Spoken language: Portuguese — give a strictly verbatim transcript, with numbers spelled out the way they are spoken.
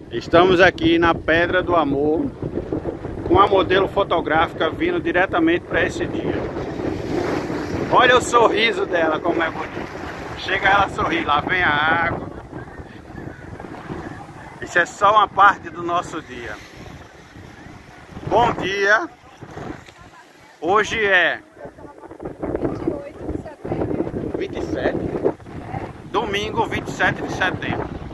Estamos aqui na Pedra do Amor com a modelo fotográfica vindo diretamente para esse dia. Olha o sorriso dela, como é bonito. Chega ela a sorrir, lá vem a água. Isso é só uma parte do nosso dia. Bom dia. Hoje é vinte e sete, domingo vinte e sete de setembro.